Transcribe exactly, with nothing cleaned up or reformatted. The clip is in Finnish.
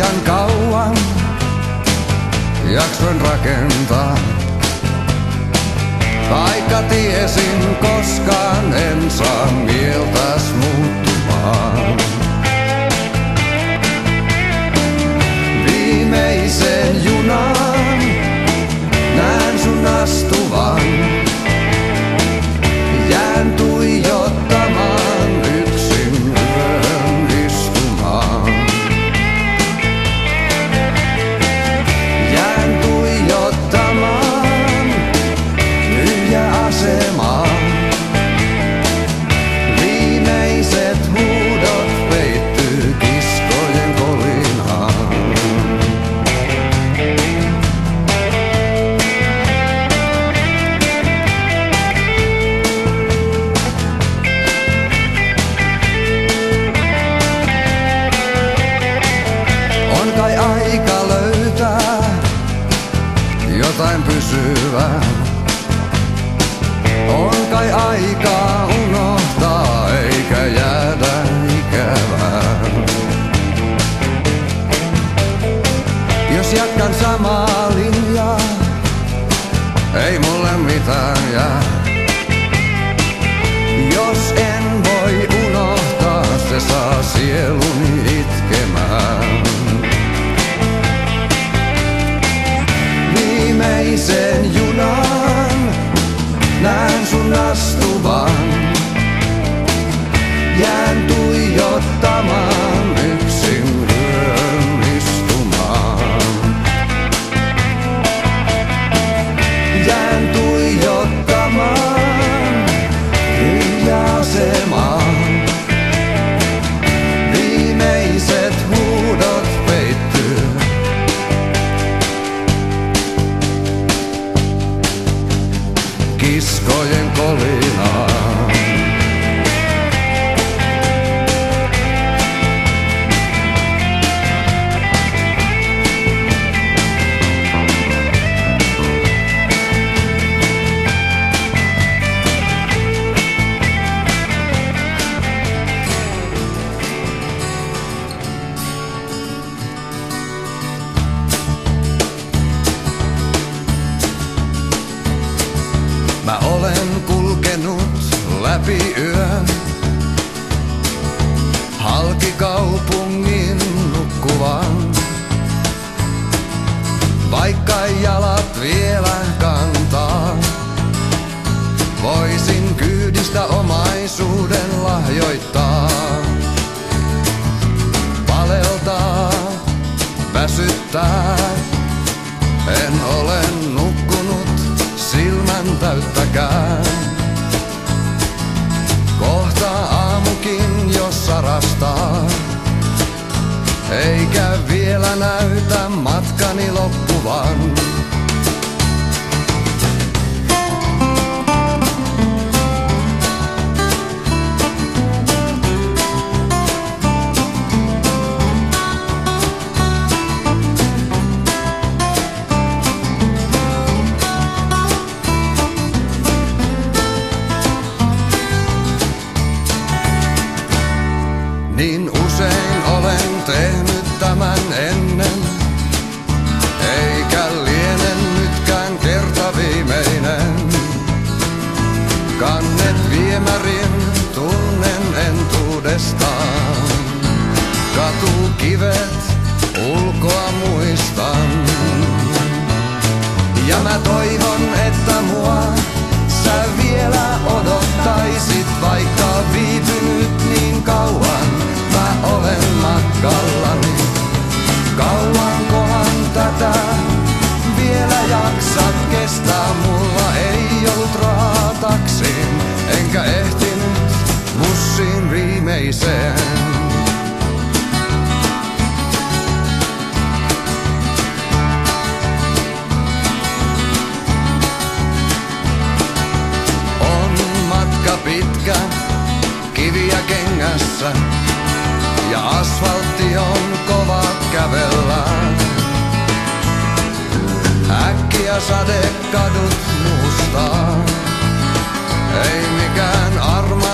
liian kauan jaksoin rakentaa. Vaikka tiesin koskaan en saa mieltäs muuttumaan. Viimeisen junan näen sun astuvan. Jään tuijottamaan yksin yön istumaan. Jään tuijottamaan tyhjä asemaan. Viimeiset huudot peittyy kiskojen kolinaan. On kai aika löytää jotain pysyvää. On kai aika unohtaa eikä jäädä ikävään. Jos jatkan samaa linjaa, ei mulle mitään jää. Jos en voi unohtaa, se saa sieluni itkemään. Viimeisen junan näen sun astuvan. Jään tuijottamaan yksin yön istumaan. Jään tuijottamaan tyhjä asemaan. Viimeiset huudot peittyy kiskojen kolinaan. Mä olen kulkenut läpi yön halki kaupungin nukkuvan. Vaikka jalat vielä kantaa, voisin kyydistä omaisuuden lahjoittaa. Paleltaa, väsyttää, en ole nukkunut silmän täyttäkään. Kohta aamukin jo sarastaa, eikä vielä näytä matkani loppuvan. Niin usein olen tehnyt tämän ennen, eikä liene nytkään kerta viimeinen. Kannet viemärin tunnen entuudestaan, katukivet ulkoa muistan. Ja mä toivon, että mua sä vielä odottaisit, vaikka viipynyt niin kauan. Mä olen matkallani, kauankohan tätä vielä jaksat kestää? Mulla ei ollut rahaa taksiin, enkä ehtinyt bussiin viimeiseen. On matka pitkä, kiviä kengässä, ja asfaltti on kova kävellä. Äkkiä sadekadut mustaa, ei mikään arma